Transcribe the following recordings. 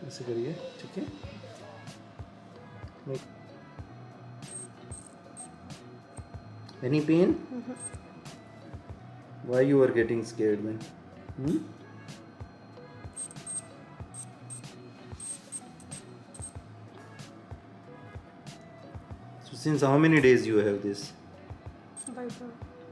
ऐसे करिए, ठीक है? Any pain? Why you are getting scared then? So since how many days you have this? By birth.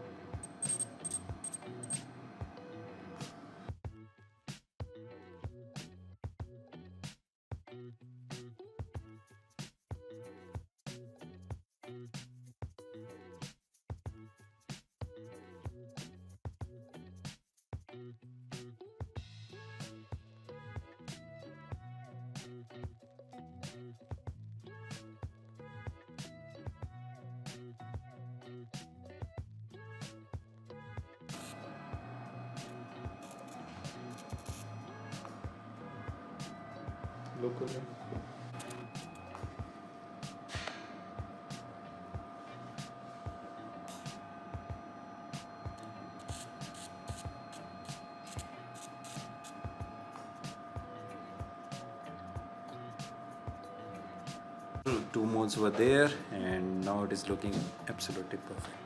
Look at it. Two modes were there and now it is looking absolutely perfect.